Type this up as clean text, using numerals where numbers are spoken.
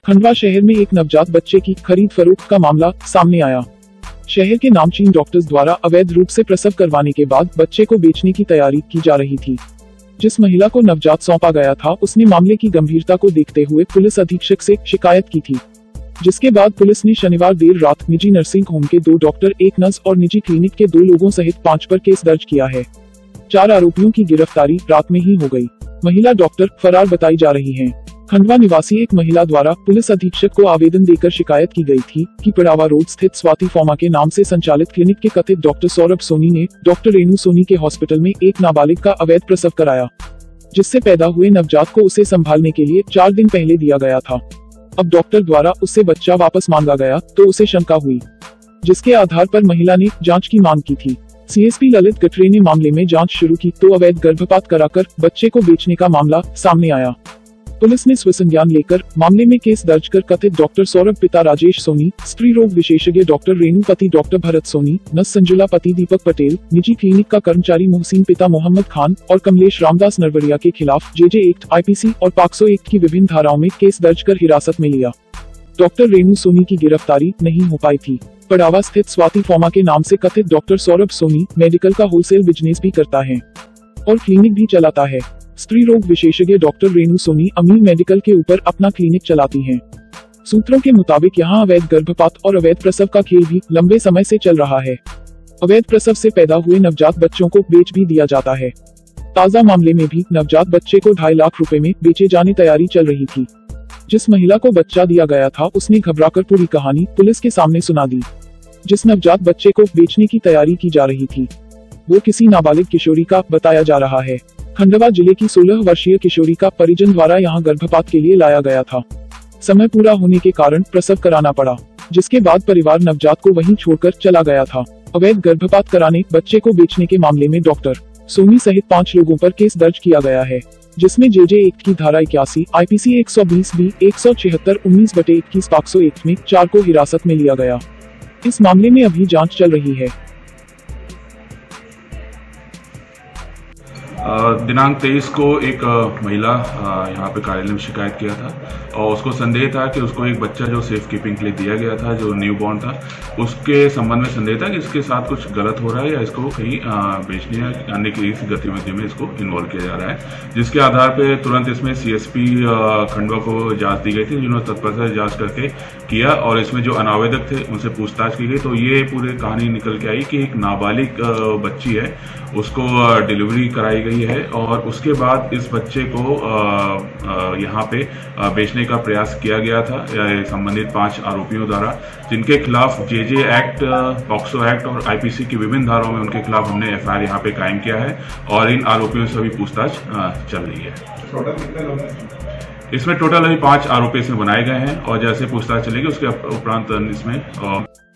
खंडवा शहर में एक नवजात बच्चे की खरीद फरोख्त का मामला सामने आया। शहर के नामचीन डॉक्टर्स द्वारा अवैध रूप से प्रसव करवाने के बाद बच्चे को बेचने की तैयारी की जा रही थी। जिस महिला को नवजात सौंपा गया था, उसने मामले की गंभीरता को देखते हुए पुलिस अधीक्षक से शिकायत की थी, जिसके बाद पुलिस ने शनिवार देर रात निजी नर्सिंग होम के 2 डॉक्टर, 1 नर्स और निजी क्लिनिक के 2 लोगों सहित 5 पर केस दर्ज किया है। 4 आरोपियों की गिरफ्तारी रात में ही हो गई। महिला डॉक्टर फरार बताई जा रही हैं। खंडवा निवासी एक महिला द्वारा पुलिस अधीक्षक को आवेदन देकर शिकायत की गई थी कि पिड़ावा रोड स्थित स्वाति फार्मा के नाम से संचालित क्लिनिक के कथित डॉक्टर सौरभ सोनी ने डॉक्टर रेणु सोनी के हॉस्पिटल में एक नाबालिग का अवैध प्रसव कराया, जिससे पैदा हुए नवजात को उसे संभालने के लिए 4 दिन पहले दिया गया था। अब डॉक्टर द्वारा उससे बच्चा वापस मांगा गया तो उसे शंका हुई, जिसके आधार पर महिला ने जांच की मांग की थी। सीएसपी ललित गटरे ने मामले में जांच शुरू की तो अवैध गर्भपात कराकर बच्चे को बेचने का मामला सामने आया। पुलिस ने स्वसंज्ञान लेकर मामले में केस दर्ज कर कथित डॉक्टर सौरभ पिता राजेश सोनी, स्त्री रोग विशेषज्ञ डॉक्टर रेणु पति डॉक्टर भरत सोनी, नर्स संजुला पति दीपक पटेल, निजी क्लिनिक का कर्मचारी मोहसिन पिता मोहम्मद खान और कमलेश रामदास नरवरिया के खिलाफ जेजे एक्ट, आईपीसी और पॉक्सो एक्ट की विभिन्न धाराओं में केस दर्ज कर हिरासत में लिया। डॉक्टर रेणु सोनी की गिरफ्तारी नहीं हो पाई थी। पड़ावा स्थित स्वाति फार्मा के नाम से कथित डॉक्टर सौरभ सोनी मेडिकल का होलसेल बिजनेस भी करता है और क्लिनिक भी चलाता है। स्त्री रोग विशेषज्ञ डॉक्टर रेणु सोनी अमीन मेडिकल के ऊपर अपना क्लिनिक चलाती हैं। सूत्रों के मुताबिक यहां अवैध गर्भपात और अवैध प्रसव का खेल भी लंबे समय से चल रहा है। अवैध प्रसव से पैदा हुए नवजात बच्चों को बेच भी दिया जाता है। ताजा मामले में भी नवजात बच्चे को 2.5 लाख रुपए में बेचे जाने तैयारी चल रही थी। जिस महिला को बच्चा दिया गया था, उसने घबराकर पूरी कहानी पुलिस के सामने सुना दी। जिस नवजात बच्चे को बेचने की तैयारी की जा रही थी, वो किसी नाबालिग किशोरी का बताया जा रहा है। खंडवा जिले की 16 वर्षीय किशोरी का परिजन द्वारा यहां गर्भपात के लिए लाया गया था। समय पूरा होने के कारण प्रसव कराना पड़ा, जिसके बाद परिवार नवजात को वहीं छोड़कर चला गया था। अवैध गर्भपात कराने, बच्चे को बेचने के मामले में डॉक्टर सोनी सहित 5 लोगों पर केस दर्ज किया गया है, जिसमें जेजे एक्ट की धारा 81, आईपीसी 120B, 176, 19/21 पॉक्सो एक्ट में 4 को हिरासत में लिया गया। इस मामले में अभी जांच चल रही है। दिनांक 23 को एक महिला यहाँ पे कार्यालय में शिकायत किया था और उसको संदेह था कि उसको एक बच्चा जो सेफ कीपिंग के लिए दिया गया था, जो न्यूबॉर्न था, उसके संबंध में संदेह था कि इसके साथ कुछ गलत हो रहा है या इसको कहीं बेचने या अन्य किसी गतिविधि में इसको इन्वॉल्व किया जा रहा है। जिसके आधार पर तुरंत इसमें सीएसपी खंडवा को जांच दी गई थी, जिन्होंने तत्परता से जांच करके किया और इसमें जो अनावेदक थे उनसे पूछताछ की गई तो ये पूरी कहानी निकल के आई कि एक नाबालिग बच्ची है, उसको डिलीवरी कराई गई है और उसके बाद इस बच्चे को यहाँ पे बेचने का प्रयास किया गया था संबंधित 5 आरोपियों द्वारा, जिनके खिलाफ जेजे एक्ट, पॉक्सो एक्ट और आईपीसी की विभिन्न धाराओं में उनके खिलाफ हमने एफआईआर यहाँ पे कायम किया है और इन आरोपियों से अभी पूछताछ चल रही है। इसमें टोटल अभी 5 आरोपी इसमें बनाए गए हैं और जैसे पूछताछ चलेगी उसके उपरांत इसमें